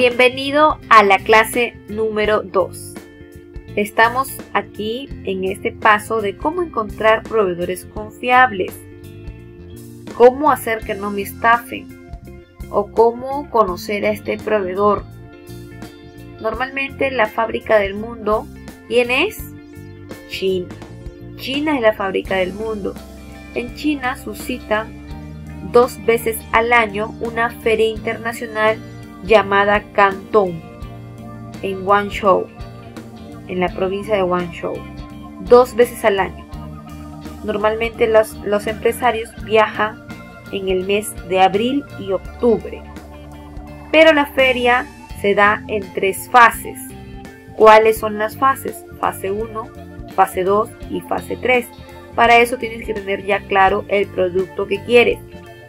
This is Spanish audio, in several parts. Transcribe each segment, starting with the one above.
Bienvenido a la clase número 2. Estamos aquí en este paso de cómo encontrar proveedores confiables, cómo hacer que no me estafen o cómo conocer a este proveedor. Normalmente la fábrica del mundo, ¿quién es? China. China es la fábrica del mundo. En China suscitan 2 veces al año una feria internacional llamada Cantón en Guangzhou, en la provincia de Guangzhou. 2 veces al año. Normalmente los empresarios viajan en el mes de abril y octubre, pero la feria se da en 3 fases. ¿Cuáles son las fases? Fase 1, fase 2 y fase 3. Para eso tienes que tener ya claro el producto que quieres.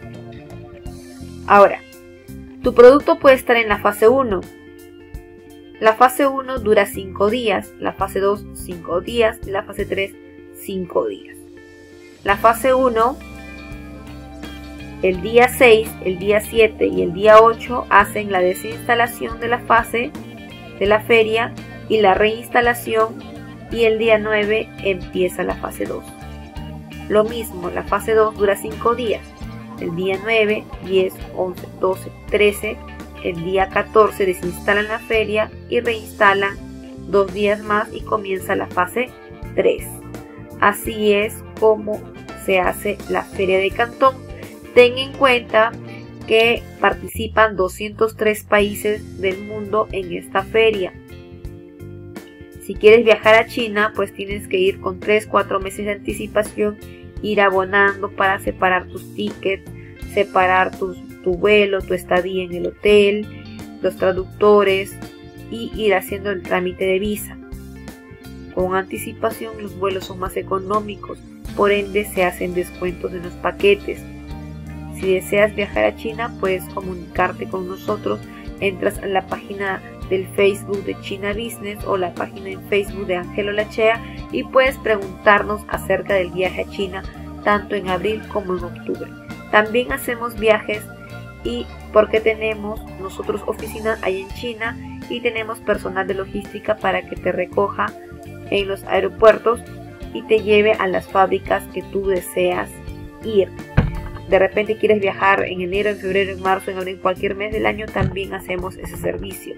Ahora, tu producto puede estar en la fase 1. La fase 1 dura 5 días, la fase 2 5 días, la fase 3 5 días. La fase 1, el día 6, el día 7 y el día 8 hacen la desinstalación de la fase de la feria y la reinstalación, y el día 9 empieza la fase 2. Lo mismo, la fase 2 dura 5 días. El día 9, 10, 11, 12, 13, el día 14 desinstalan la feria y reinstalan 2 días más y comienza la fase 3. Así es como se hace la feria de Cantón. Ten en cuenta que participan 203 países del mundo en esta feria. Si quieres viajar a China, pues tienes que ir con 3-4 meses de anticipación, ir abonando para separar tus tickets, separar tu vuelo, tu estadía en el hotel, los traductores y ir haciendo el trámite de visa. Con anticipación los vuelos son más económicos, por ende se hacen descuentos en los paquetes. Si deseas viajar a China, puedes comunicarte con nosotros. Entras a la página del Facebook de China Business o la página en Facebook de Ángel Olachea y puedes preguntarnos acerca del viaje a China, tanto en abril como en octubre. También hacemos viajes y porque tenemos nosotros oficina ahí en China y tenemos personal de logística para que te recoja en los aeropuertos y te lleve a las fábricas que tú deseas ir. De repente quieres viajar en enero, en febrero, en marzo, en abril, en cualquier mes del año, también hacemos ese servicio.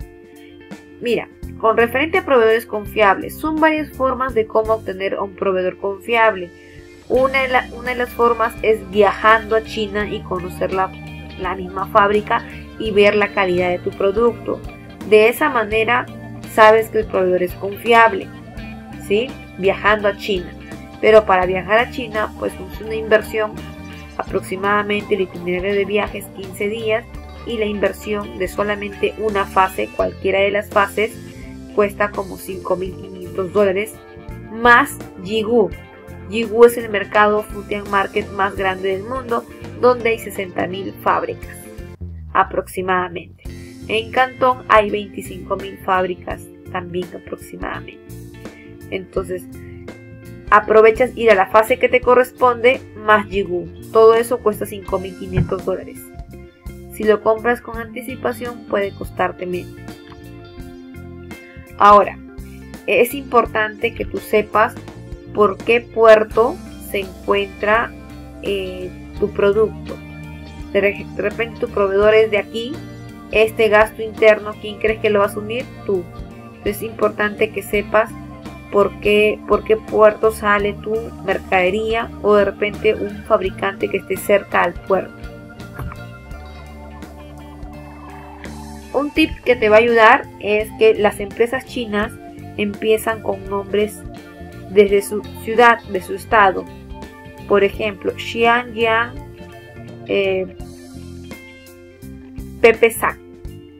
Mira, con referente a proveedores confiables, son varias formas de cómo obtener a un proveedor confiable. Una de las formas es viajando a China y conocer la misma fábrica y ver la calidad de tu producto. De esa manera sabes que el proveedor es confiable, ¿sí? Viajando a China. Pero para viajar a China, pues es una inversión. Aproximadamente el itinerario de viaje es 15 días y la inversión de solamente una fase, cualquiera de las fases, cuesta como $5.500 más Yigu. Yigu es el mercado Food and Market más grande del mundo, donde hay 60.000 fábricas aproximadamente. En Cantón hay 25.000 fábricas también aproximadamente. Entonces aprovechas ir a la fase que te corresponde más Yigu. Todo eso cuesta $5.500. Si lo compras con anticipación puede costarte menos. Ahora, es importante que tú sepas por qué puerto se encuentra tu producto. De repente tu proveedor es de aquí. Este gasto interno, ¿quién crees que lo va a asumir? Tú. Entonces es importante que sepas por qué puerto sale tu mercadería o de repente un fabricante que esté cerca al puerto. Un tip que te va a ayudar es que las empresas chinas empiezan con nombres desde su ciudad, de su estado. Por ejemplo, Xianyang PPSAC,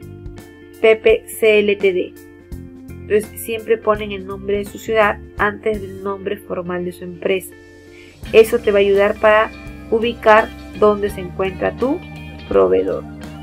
PPCLTD. Entonces siempre ponen el nombre de su ciudad antes del nombre formal de su empresa. Eso te va a ayudar para ubicar dónde se encuentra tu proveedor.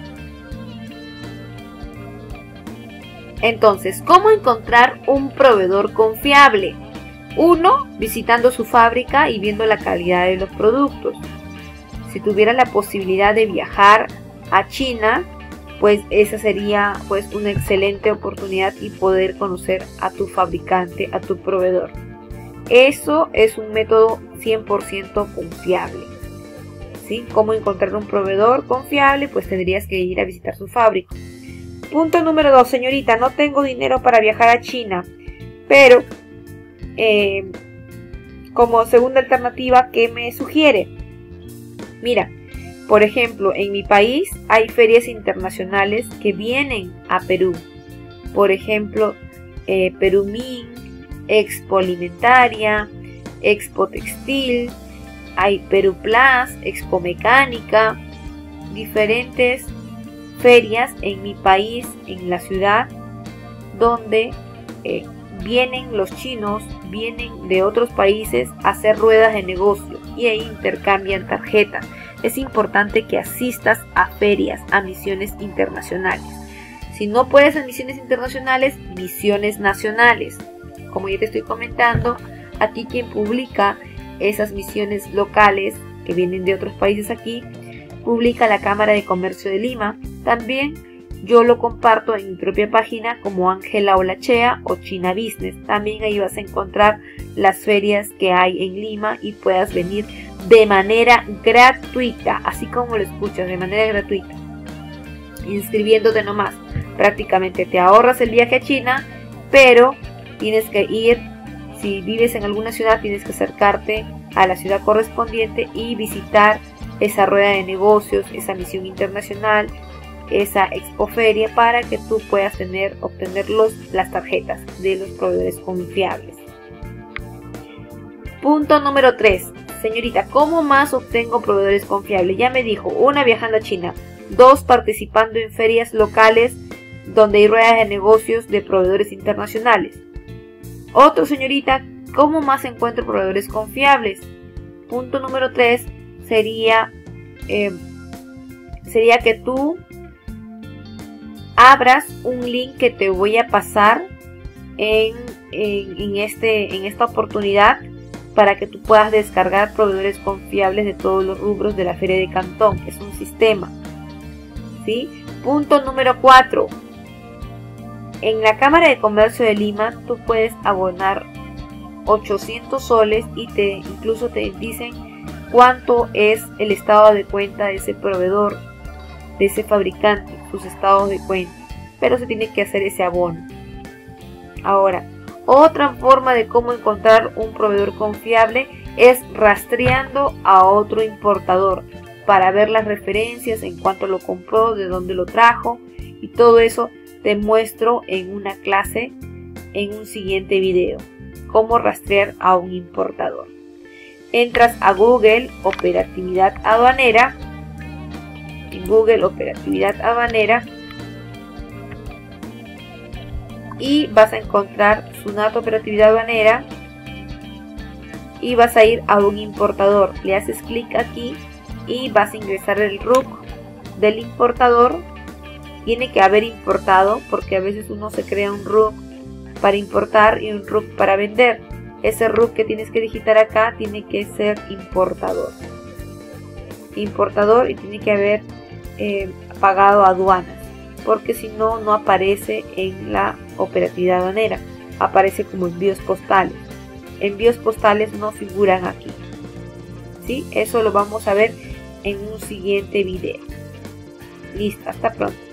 Entonces, ¿cómo encontrar un proveedor confiable? 1. Visitando su fábrica y viendo la calidad de los productos. Si tuvieras la posibilidad de viajar a China, pues esa sería pues una excelente oportunidad y poder conocer a tu fabricante, a tu proveedor. Eso es un método 100% confiable. ¿Sí? ¿Cómo encontrar un proveedor confiable? Pues tendrías que ir a visitar su fábrica. Punto número 2, señorita, no tengo dinero para viajar a China, pero como segunda alternativa, ¿qué me sugiere? Mira, por ejemplo, en mi país hay ferias internacionales que vienen a Perú. Por ejemplo, Perumín, Expo Alimentaria, Expo Textil, hay Perú Plus, Expo Mecánica, diferentes ferias en mi país, en la ciudad, donde vienen los chinos, vienen de otros países a hacer ruedas de negocio y ahí intercambian tarjetas. Es importante que asistas a ferias, a misiones internacionales. Si no puedes a misiones internacionales, misiones nacionales. Como ya te estoy comentando, aquí quien publica esas misiones locales que vienen de otros países aquí, publica la Cámara de Comercio de Lima. También yo lo comparto en mi propia página como Ángela Olachea o China Business. También ahí vas a encontrar las ferias que hay en Lima y puedas venir de manera gratuita, así como lo escuchas, de manera gratuita, inscribiéndote nomás. Prácticamente te ahorras el viaje a China, pero tienes que ir, si vives en alguna ciudad, tienes que acercarte a la ciudad correspondiente y visitar esa rueda de negocios, esa misión internacional, esa expoferia, para que tú puedas obtener las tarjetas de los proveedores confiables. Punto número 3. Señorita, ¿cómo más obtengo proveedores confiables? Ya me dijo, 1, viajando a China, 2, participando en ferias locales donde hay ruedas de negocios de proveedores internacionales. Otro, señorita, ¿cómo más encuentro proveedores confiables? Punto número 3 sería que tú abras un link que te voy a pasar en esta oportunidad, para que tú puedas descargar proveedores confiables de todos los rubros de la Feria de Cantón. Es un sistema, ¿sí? Punto número 4. En la Cámara de Comercio de Lima tú puedes abonar 800 soles y incluso te dicen cuánto es el estado de cuenta de ese proveedor, de ese fabricante, sus estados de cuenta. Pero se tiene que hacer ese abono. Ahora, otra forma de cómo encontrar un proveedor confiable es rastreando a otro importador para ver las referencias, en cuánto lo compró, de dónde lo trajo, y todo eso te muestro en una clase, en un siguiente video, cómo rastrear a un importador. Entras a Google Operatividad Aduanera, en Google Operatividad Aduanera, y vas a encontrar SUNAT Operatividad Aduanera y vas a ir a un importador. Le haces clic aquí y vas a ingresar el RUC del importador. Tiene que haber importado, porque a veces uno se crea un RUC para importar y un RUC para vender. Ese RUC que tienes que digitar acá tiene que ser importador. Importador, y tiene que haber pagado aduanas, porque si no, no aparece en la operatividad aduanera, aparece como envíos postales. Envíos postales no figuran aquí, ¿sí? Eso lo vamos a ver en un siguiente video. Listo, hasta pronto.